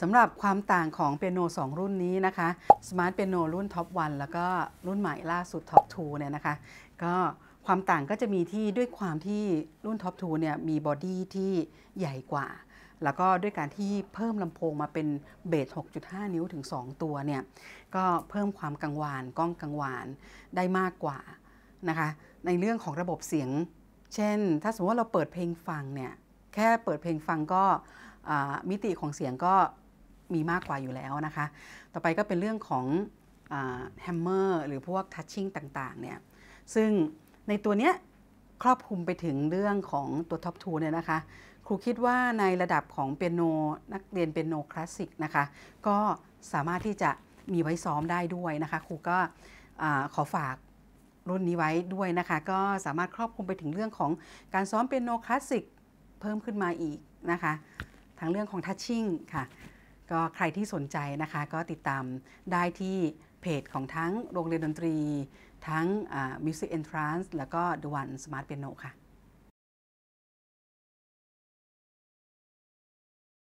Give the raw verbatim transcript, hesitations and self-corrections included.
สำหรับความต่างของเปียโนสองรุ่นนี้นะคะ Smart Piano รุ่น ท็อป วัน แล้วก็รุ่นใหม่ล่าสุด ท็อป ทู เนี่ยนะคะก็ความต่างก็จะมีที่ด้วยความที่รุ่น ท็อป ทู เนี่ยมีบอดี้ที่ใหญ่กว่าแล้วก็ด้วยการที่เพิ่มลำโพงมาเป็นเบส หกจุดห้า นิ้วถึงสองตัวเนี่ยก็เพิ่มความกังวานก้องกังวานได้มากกว่านะคะในเรื่องของระบบเสียงเช่นถ้าสมมติว่าเราเปิดเพลงฟังเนี่ยแค่เปิดเพลงฟังก็มิติของเสียงก็มีมากกว่าอยู่แล้วนะคะต่อไปก็เป็นเรื่องของแฮมเมอร์หรือพวกทัชชิ่งต่างๆเนี่ยซึ่งในตัวเนี้ยครอบคลุมไปถึงเรื่องของตัว ท็อป ทู เนี่ยนะคะครูคิดว่าในระดับของเปียโนนักเรียนเปียโนคลาสสิกนะคะก็สามารถที่จะมีไว้ซ้อมได้ด้วยนะคะครูก็ขอฝากรุ่นนี้ไว้ด้วยนะคะก็สามารถครอบคลุมไปถึงเรื่องของการซ้อมเปียโนคลาสสิกเพิ่มขึ้นมาอีกนะคะทั้งเรื่องของทัชชิ่งค่ะก็ใครที่สนใจนะคะก็ติดตามได้ที่เพจของทั้งโรงเรียนดนตรีทั้ง Music Entrance แล้วก็ The One Smart Piano ค่ะ